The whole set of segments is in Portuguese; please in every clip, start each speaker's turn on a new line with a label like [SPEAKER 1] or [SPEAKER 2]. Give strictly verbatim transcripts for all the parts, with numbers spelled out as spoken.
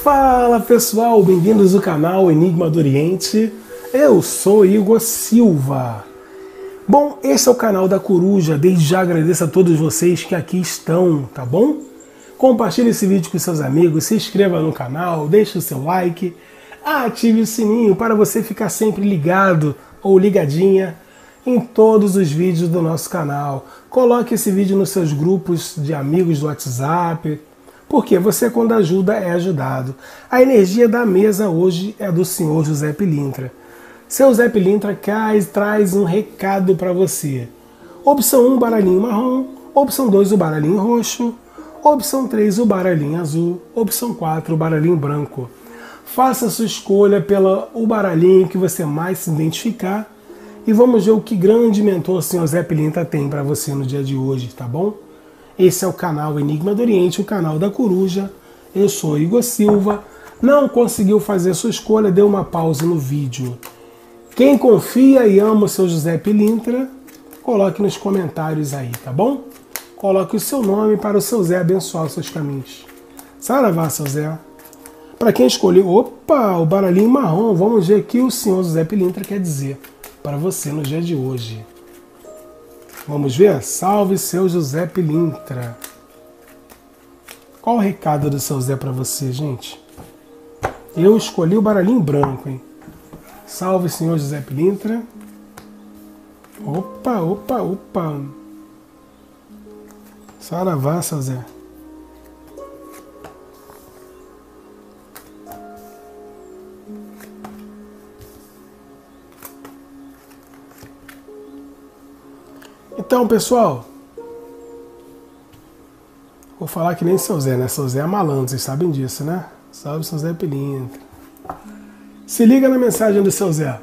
[SPEAKER 1] Fala pessoal, bem-vindos ao canal Enigma do Oriente. Eu sou Igor Silva. Bom, esse é o canal da Coruja. Desde já agradeço a todos vocês que aqui estão, tá bom? Compartilhe esse vídeo com seus amigos, se inscreva no canal, deixe o seu like, ative o sininho para você ficar sempre ligado ou ligadinha em todos os vídeos do nosso canal. Coloque esse vídeo nos seus grupos de amigos do WhatsApp, porque você, quando ajuda, é ajudado. A energia da mesa hoje é do senhor José Pilintra. Seu José Pilintra cai, traz um recado para você. Opção um, baralhinho marrom. Opção dois, o baralhinho roxo. Opção três, o baralhinho azul. Opção quatro, o baralhinho branco. Faça a sua escolha pelo o baralhinho que você mais se identificar. E vamos ver o que grande mentor o senhor José Pilintra tem para você no dia de hoje, tá bom? Esse é o canal Enigma do Oriente, o canal da Coruja. Eu sou Igor Silva. Não conseguiu fazer sua escolha, dê uma pausa no vídeo. Quem confia e ama o seu José Pilintra, coloque nos comentários aí, tá bom? Coloque o seu nome para o seu Zé abençoar os seus caminhos. Saravá, seu Zé. Para quem escolheu, opa, o baralhinho marrom, vamos ver o que o senhor José Pilintra quer dizer para você no dia de hoje. Vamos ver? Salve seu José Pilintra. Qual o recado do seu Zé para você, gente? Eu escolhi o baralhinho branco, hein? Salve senhor José Pilintra. Opa, opa, opa. Saravá, seu Zé. Então, pessoal, vou falar que nem seu Zé, né? Seu Zé é malandro, vocês sabem disso, né? Salve, seu Zé Pilintra. Se liga na mensagem do seu Zé.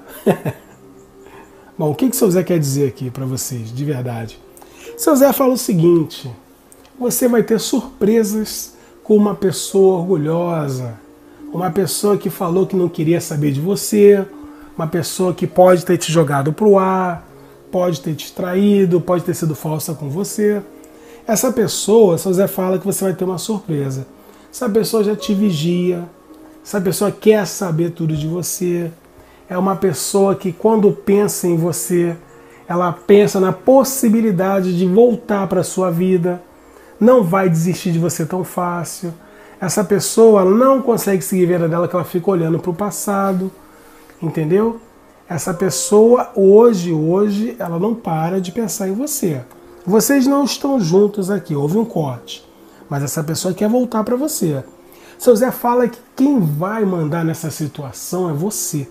[SPEAKER 1] Bom, o que que seu Zé quer dizer aqui para vocês, de verdade? Seu Zé fala o seguinte: você vai ter surpresas com uma pessoa orgulhosa, uma pessoa que falou que não queria saber de você, uma pessoa que pode ter te jogado pro ar, pode ter te traído, pode ter sido falsa com você. Essa pessoa, seu Zé fala que você vai ter uma surpresa. Essa pessoa já te vigia, essa pessoa quer saber tudo de você. É uma pessoa que, quando pensa em você, ela pensa na possibilidade de voltar para a sua vida. Não vai desistir de você tão fácil. Essa pessoa não consegue seguir a vida dela, que ela fica olhando para o passado. Entendeu? Essa pessoa, hoje, hoje, ela não para de pensar em você. Vocês não estão juntos aqui, houve um corte. Mas essa pessoa quer voltar para você. Seu Zé fala que quem vai mandar nessa situação é você.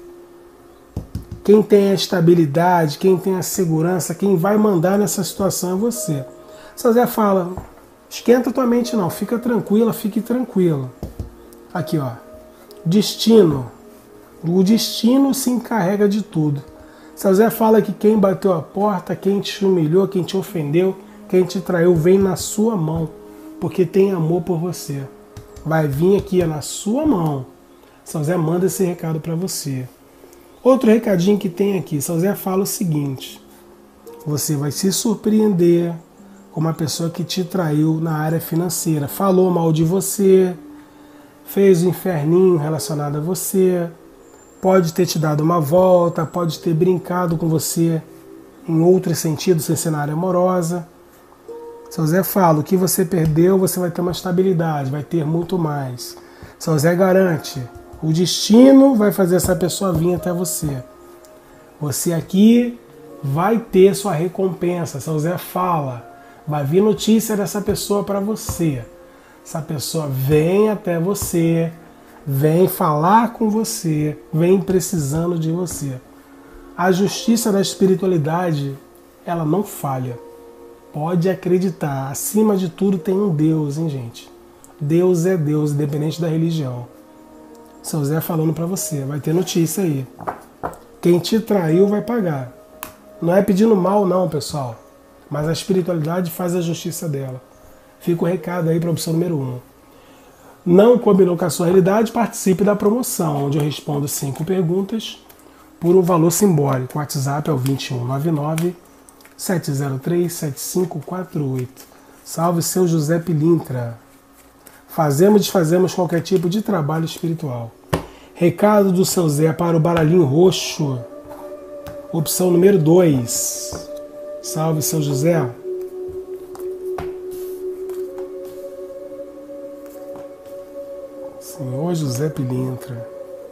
[SPEAKER 1] Quem tem a estabilidade, quem tem a segurança, quem vai mandar nessa situação é você. Seu Zé fala, esquenta tua mente não, fica tranquila, fique tranquilo. Aqui, ó, destino. O destino se encarrega de tudo. Seu Zé fala que quem bateu a porta, quem te humilhou, quem te ofendeu, quem te traiu, vem na sua mão, porque tem amor por você. Vai vir aqui é na sua mão. Seu Zé manda esse recado para você. Outro recadinho que tem aqui, seu Zé fala o seguinte: você vai se surpreender com uma pessoa que te traiu na área financeira, falou mal de você, fez um inferninho relacionado a você, pode ter te dado uma volta, pode ter brincado com você em outro sentido, sem cenário amorosa. Seu Zé fala, o que você perdeu, você vai ter uma estabilidade, vai ter muito mais. Seu Zé garante, o destino vai fazer essa pessoa vir até você. Você aqui vai ter sua recompensa. Seu Zé fala, vai vir notícia dessa pessoa para você. Essa pessoa vem até você, vem falar com você, vem precisando de você. A justiça da espiritualidade, ela não falha. Pode acreditar, acima de tudo tem um Deus, hein, gente? Deus é Deus, independente da religião. Seu Zé falando pra você, vai ter notícia aí. Quem te traiu vai pagar. Não é pedindo mal não, pessoal, mas a espiritualidade faz a justiça dela. Fica o recado aí para a opção número um. Não combinou com a sua realidade? Participe da promoção, onde eu respondo cinco perguntas por um valor simbólico. O WhatsApp é o dois um nove nove, sete zero três, sete cinco quatro oito. Salve seu José Pilintra. Fazemos e desfazemos qualquer tipo de trabalho espiritual. Recado do seu Zé para o baralhinho roxo. Opção número dois. Salve, seu José. Senhor José Pilintra.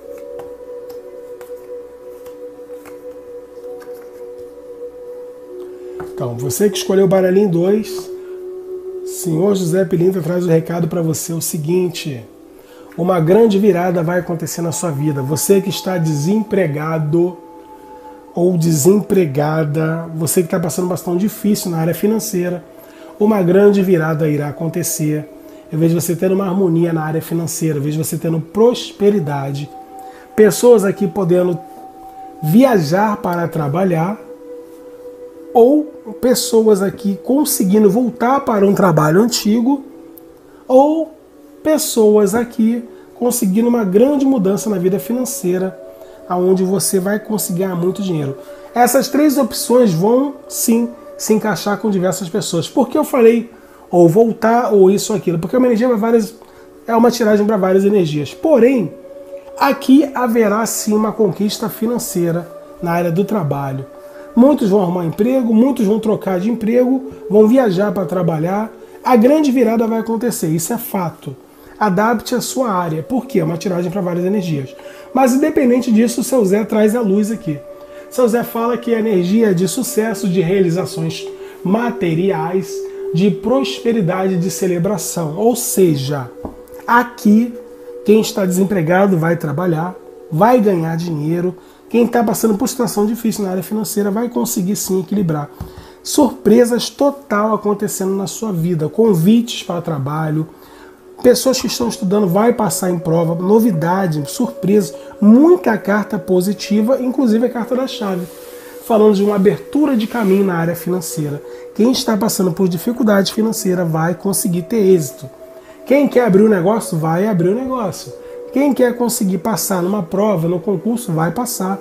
[SPEAKER 1] Então, você que escolheu o baralhinho dois, Senhor José Pilintra traz o recado para você, o seguinte: uma grande virada vai acontecer na sua vida. Você que está desempregado ou desempregada, você que está passando bastante difícil na área financeira, uma grande virada irá acontecer. Eu vejo você tendo uma harmonia na área financeira, eu vejo você tendo prosperidade. Pessoas aqui podendo viajar para trabalhar, ou pessoas aqui conseguindo voltar para um trabalho antigo, ou pessoas aqui conseguindo uma grande mudança na vida financeira, onde você vai conseguir ganhar muito dinheiro. Essas três opções vão, sim, se encaixar com diversas pessoas. Por que eu falei ou voltar ou isso ou aquilo? Porque uma energia várias, é uma tiragem para várias energias. Porém, aqui haverá sim uma conquista financeira na área do trabalho. Muitos vão arrumar emprego, muitos vão trocar de emprego, vão viajar para trabalhar. A grande virada vai acontecer, isso é fato. Adapte a sua área, porque é uma tiragem para várias energias. Mas independente disso, o seu Zé traz a luz aqui. Seu Zé fala que a energia é de sucesso, de realizações materiais, de prosperidade, de celebração. Ou seja, aqui quem está desempregado vai trabalhar, vai ganhar dinheiro. Quem está passando por situação difícil na área financeira vai conseguir sim equilibrar. Surpresas total acontecendo na sua vida, convites para trabalho, pessoas que estão estudando vai passar em prova, novidade, surpresa, muita carta positiva, inclusive a carta da chave, falando de uma abertura de caminho na área financeira. Quem está passando por dificuldade financeira vai conseguir ter êxito. Quem quer abrir um negócio vai abrir o um negócio. Quem quer conseguir passar numa prova, no concurso, vai passar.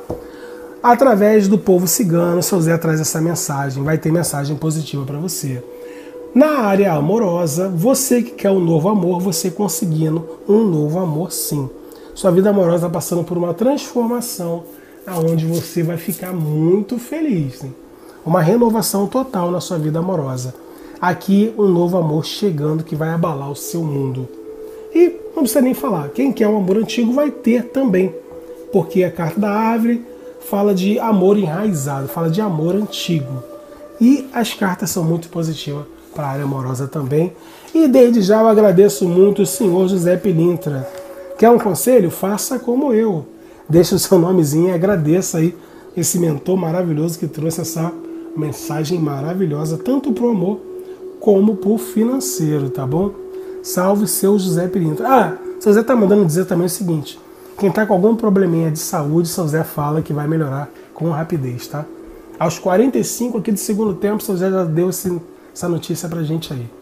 [SPEAKER 1] Através do povo cigano, seu Zé traz essa mensagem, vai ter mensagem positiva para você. Na área amorosa, você que quer um novo amor, você conseguindo um novo amor sim. Sua vida amorosa está passando por uma transformação, onde você vai ficar muito feliz. Hein? Uma renovação total na sua vida amorosa. Aqui um novo amor chegando que vai abalar o seu mundo. E não precisa nem falar, quem quer um amor antigo vai ter também, porque a carta da árvore fala de amor enraizado, fala de amor antigo. E as cartas são muito positivas para a área amorosa também. E desde já eu agradeço muito o senhor José Pilintra. Quer um conselho? Faça como eu. Deixe o seu nomezinho e agradeça aí esse mentor maravilhoso que trouxe essa mensagem maravilhosa, tanto para o amor como para o financeiro, tá bom? Salve seu José Pilintra. Ah, seu Zé tá mandando dizer também o seguinte: quem tá com algum probleminha de saúde, seu Zé fala que vai melhorar com rapidez, tá? Aos quarenta e cinco aqui do segundo tempo, seu Zé já deu esse, essa notícia pra gente aí.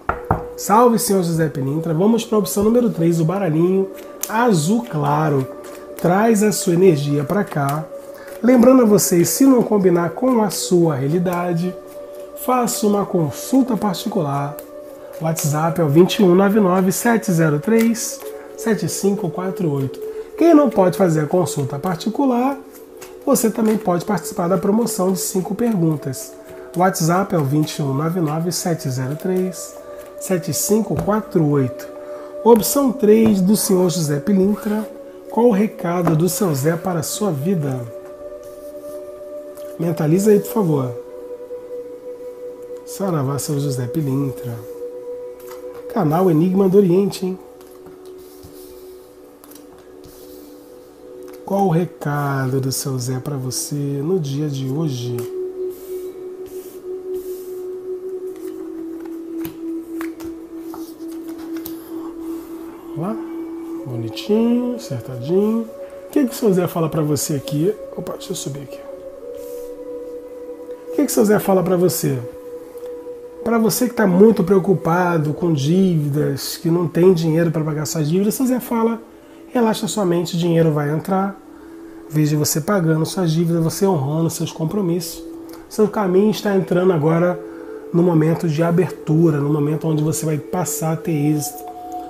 [SPEAKER 1] Salve senhor José Pilintra. Vamos para a opção número três, o baralhinho azul claro. Traz a sua energia para cá. Lembrando a vocês, se não combinar com a sua realidade, faça uma consulta particular. O WhatsApp é o dois um nove nove, sete zero três, sete cinco quatro oito. Quem não pode fazer a consulta particular, você também pode participar da promoção de cinco perguntas. O WhatsApp é o dois um nove nove, sete zero três, sete cinco quatro oito. Opção três do senhor José Pilintra. Qual o recado do seu Zé para a sua vida? Mentaliza aí, por favor. Saravá, seu José Pilintra. Canal Enigma do Oriente, hein? Qual o recado do seu Zé para você no dia de hoje? Lá, bonitinho, acertadinho. O que, que o seu Zé fala para você aqui? Opa, deixa eu subir aqui. O que, que o seu Zé fala para você? Para você que está muito preocupado com dívidas, que não tem dinheiro para pagar suas dívidas, seu Zé fala: relaxa sua mente, dinheiro vai entrar. Veja você pagando suas dívidas, você honrando seus compromissos. Seu caminho está entrando agora no momento de abertura, no momento onde você vai passar a ter êxito,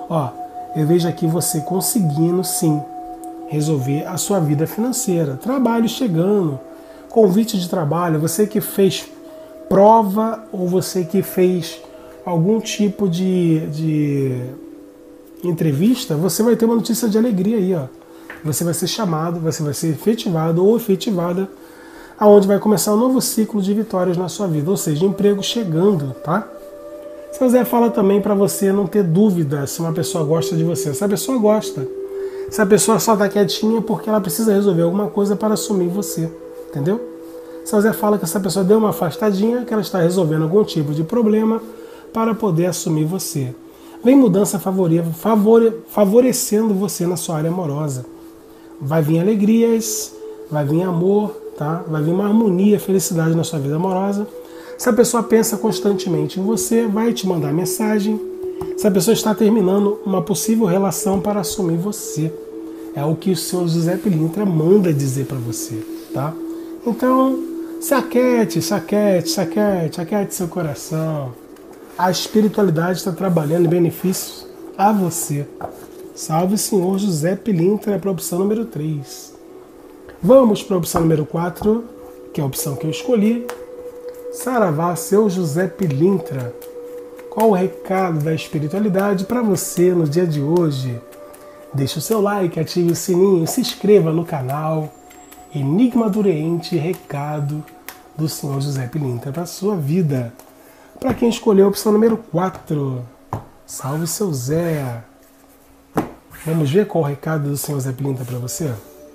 [SPEAKER 1] Ó, eu vejo aqui você conseguindo sim resolver a sua vida financeira. Trabalho chegando, convite de trabalho, você que fez prova ou você que fez algum tipo de, de entrevista, você vai ter uma notícia de alegria aí, ó. Você vai ser chamado, você vai ser efetivado ou efetivada, aonde vai começar um novo ciclo de vitórias na sua vida, ou seja, emprego chegando, tá? Seu Zé fala também para você não ter dúvida se uma pessoa gosta de você. Se a pessoa gosta, se a pessoa só está quietinha porque ela precisa resolver alguma coisa para assumir você, entendeu? Seu Zé fala que essa pessoa deu uma afastadinha, que ela está resolvendo algum tipo de problema para poder assumir você. Vem mudança favore, favore, favorecendo você na sua área amorosa. Vai vir alegrias, vai vir amor, tá? Vai vir uma harmonia, felicidade na sua vida amorosa. Se a pessoa pensa constantemente em você, vai te mandar mensagem. Se a pessoa está terminando uma possível relação para assumir você. É o que o senhor José Pilintra manda dizer para você, tá? Então, se aquiete, se aquiete, se aquiete, aquiete seu coração. A espiritualidade está trabalhando em benefícios a você. Salve, senhor José Pilintra, para a opção número três. Vamos para a opção número quatro, que é a opção que eu escolhi. Saravá, seu José Pilintra. Qual o recado da espiritualidade para você no dia de hoje? Deixe o seu like, ative o sininho, se inscreva no canal. Enigma do Oriente, recado do senhor José Pilintra para a sua vida. Para quem escolheu a opção número quatro, salve seu Zé. Vamos ver qual o recado do senhor Zé Pilintra para você?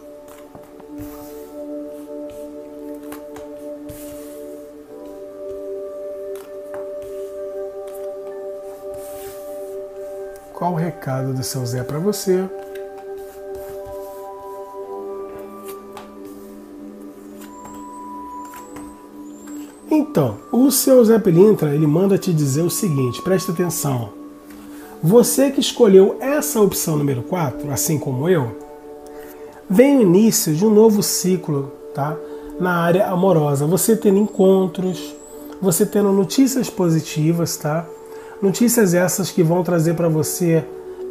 [SPEAKER 1] Qual o recado do seu Zé para você? Então, o seu Zé Pilintra, ele manda te dizer o seguinte, presta atenção. Você que escolheu essa opção número quatro, assim como eu, vem o início de um novo ciclo, tá? Na área amorosa. Você tendo encontros, você tendo notícias positivas, tá? Notícias essas que vão trazer para você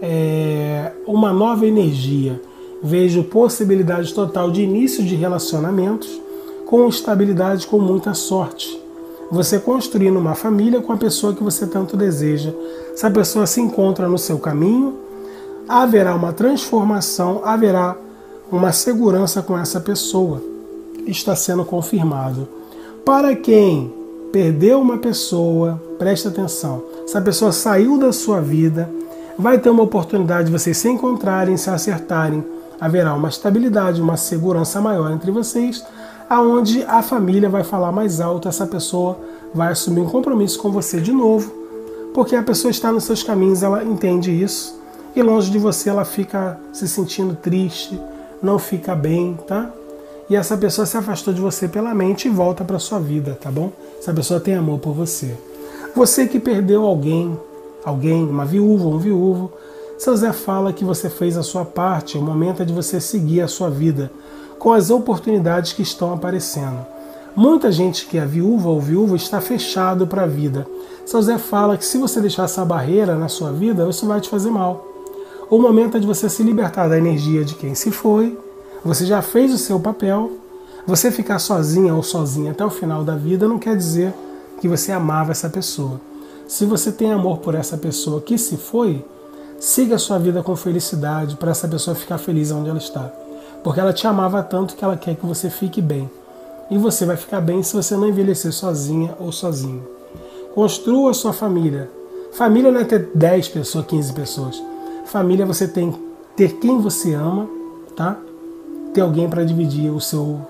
[SPEAKER 1] é, uma nova energia. Vejo possibilidade total de início de relacionamentos com estabilidade, com muita sorte. Você construindo uma família com a pessoa que você tanto deseja. Se a pessoa se encontra no seu caminho, haverá uma transformação, haverá uma segurança com essa pessoa. Está sendo confirmado. Para quem perdeu uma pessoa, preste atenção. Se a pessoa saiu da sua vida, vai ter uma oportunidade de vocês se encontrarem, se acertarem. Haverá uma estabilidade, uma segurança maior entre vocês, aonde a família vai falar mais alto, essa pessoa vai assumir um compromisso com você de novo, porque a pessoa está nos seus caminhos, ela entende isso, e longe de você ela fica se sentindo triste, não fica bem, tá? E essa pessoa se afastou de você pela mente e volta para sua vida, tá bom? Essa pessoa tem amor por você. Você que perdeu alguém, alguém, uma viúva, um viúvo, seu Zé fala que você fez a sua parte, o momento é de você seguir a sua vida, com as oportunidades que estão aparecendo. Muita gente que é viúva ou viúvo está fechado para a vida. Seu Zé fala que se você deixar essa barreira na sua vida, isso vai te fazer mal. O momento é de você se libertar da energia de quem se foi, você já fez o seu papel, você ficar sozinha ou sozinha até o final da vida não quer dizer que você amava essa pessoa. Se você tem amor por essa pessoa que se foi, siga a sua vida com felicidade para essa pessoa ficar feliz onde ela está. Porque ela te amava tanto que ela quer que você fique bem. E você vai ficar bem se você não envelhecer sozinha ou sozinho. Construa a sua família. Família não é ter dez pessoas, quinze pessoas. Família você tem ter quem você ama, tá? Ter alguém para dividir o seu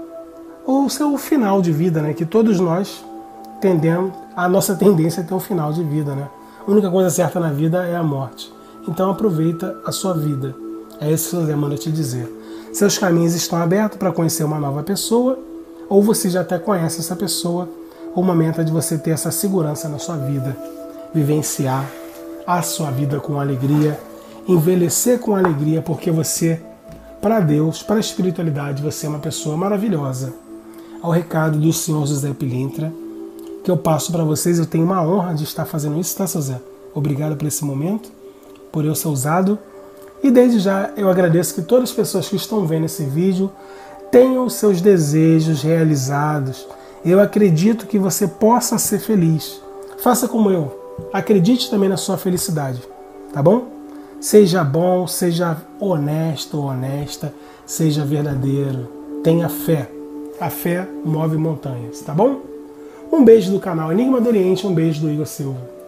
[SPEAKER 1] o seu final de vida, né? Que todos nós tendemos, a nossa tendência é ter um final de vida, né? A única coisa certa na vida é a morte. Então aproveita a sua vida. É isso que o Zé manda te dizer. Seus caminhos estão abertos para conhecer uma nova pessoa, ou você já até conhece essa pessoa. O momento é de você ter essa segurança na sua vida, vivenciar a sua vida com alegria, envelhecer com alegria, porque você, para Deus, para a espiritualidade, você é uma pessoa maravilhosa. Ao recado do senhor José Pilintra, que eu passo para vocês, eu tenho uma honra de estar fazendo isso, tá, seu Zé? Obrigado por esse momento. por eu ser usado. E desde já eu agradeço que todas as pessoas que estão vendo esse vídeo tenham os seus desejos realizados. Eu acredito que você possa ser feliz. Faça como eu. Acredite também na sua felicidade. Tá bom? Seja bom, seja honesto ou honesta, seja verdadeiro. Tenha fé. A fé move montanhas. Tá bom? Um beijo do canal Enigma do Oriente, um beijo do Igor Silva.